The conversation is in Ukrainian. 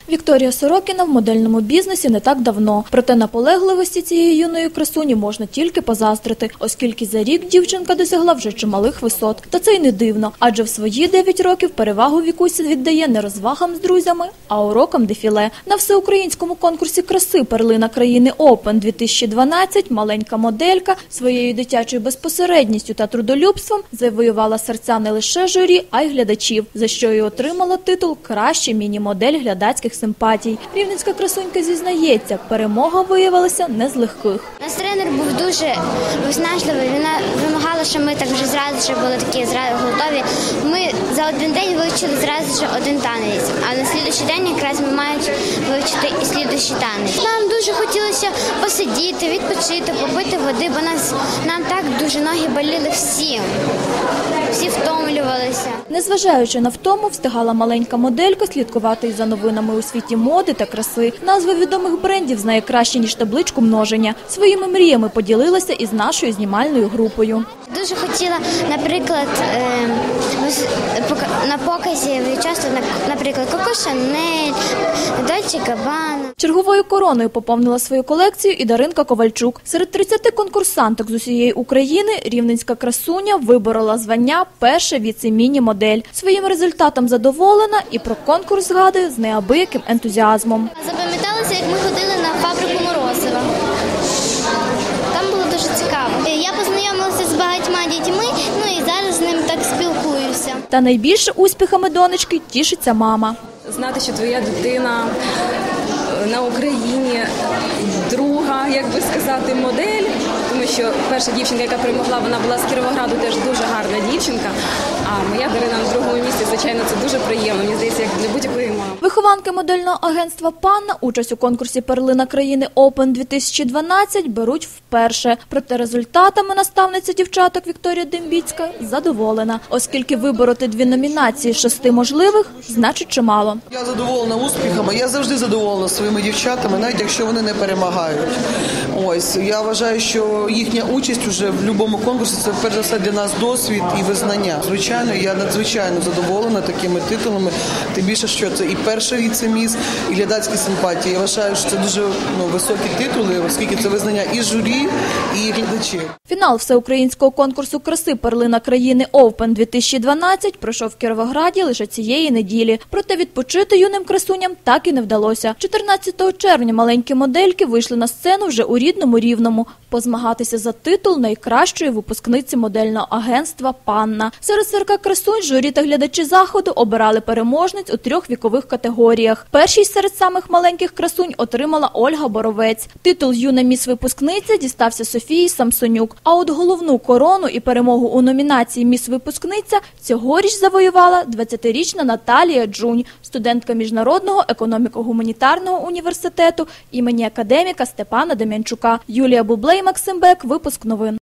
Вікторія Сорокіна в модельному бізнесі не так давно. Проте наполегливості цієї юної красуні можна тільки позаздрити, оскільки за рік дівчинка досягла вже чималих висот. Та це й не дивно, адже в свої 9 років перевагу вікуся віддає не розвагам з друзями, а урокам дефіле. На всеукраїнському конкурсі краси «Перлина країни Open-2012» маленька моделька своєю дитячою безпосередністю та трудолюбством завоювала серця не лише журі, а й глядачів, за що й отримала титул «Краща міні-модель глядацьких симпатій». Рівненська красунька зізнається, перемога виявилася не з легких. Наш тренер був дуже виснажливий, вона вимагала, щоб ми так вже зразу були такі готові. Ми за один день вивчили зразу один танець, а на слідуючий день якраз ми маємо вивчити і слідуючий танець. Нам дуже хотілося посидіти, відпочити, попити води, бо нам так дуже ноги боліли всі втомлювалися. Незважаючи на втому, встигала маленька моделька слідкувати і за новинами у світі моди та краси. Назви відомих брендів знає краще, ніж табличку множення. Своїми мріями поділилася із нашою знімальною групою. Дуже хотіла, наприклад, на показі участвувати, наприклад, Коко Шанель, Дольче Габбана. Черговою короною поповнила свою колекцію і Даринка Ковальчук. Серед 30 конкурсанток з усієї України рівненська красуня виборола звання «Перша віце-міні-модель». Своїм результатом задоволена і про конкурс згадує з неабияким ентузіазмом. Запам'яталося, як ми ходили на фабрику Морозова. Там було дуже цікаво. Я познайомилася з багатьма дітьми, і зараз з ними так спілкуюся. Та найбільше успіхами донечки тішиться мама. Знати, що твоя дитина на Україні друга, як би сказати, модель, тому що перша дівчинка, яка перемогла, вона була з Кіровограду, теж дуже гарна дівчинка, а моя Дарина на другому місці, звичайно, це дуже приємно, мені здається, як для будь-якої мами. Вихованки модельного агентства «Панна» участь у конкурсі «Перлина країни Open-2012» беруть вперше. Проте результатами наставниця дівчаток Вікторія Дембіцька задоволена, оскільки вибороти 2 номінації з 6 можливих значить чимало. Я задоволена успіхами, я завжди задоволена своїми дівчатами, навіть якщо вони не перемагають. Ось, я вважаю, що їхня участь уже в будь-якому конкурсі – це перш за все для нас досвід і визнання. Звичайно, я надзвичайно задоволена такими титулами, тим більше, що це і перша віце-міс, і глядацькі симпатії. Я вважаю, що це дуже високі титули, оскільки це визнання і журі, і глядачів. Фінал всеукраїнського конкурсу краси «Перлина країни Open-2012» пройшов в Кіровограді лише цієї неділі. Проте відпочити юним красуням так і не вдалося. 14 червня маленькі модельки вийшли на сцену вже у рідному Рівному позмагатися за титул найкращої випускниці модельного агентства «Панна». Серед 40 красунь журі та глядачі заходу обирали переможниць у 3 вікових категоріях. Першість серед самих маленьких красунь отримала Ольга Боровець. Титул «Юна міс-випускниця» дістався Софії Самсонюк. А от головну корону і перемогу у номінації «Міс-випускниця» цьогоріч завоювала 20-річна Наталія Джунь, студентка Міжнародного економіко-гуманітарного університету імені академіка Степана Дем'янчука. Юлія Бублей, Максим Бек, випуск новин.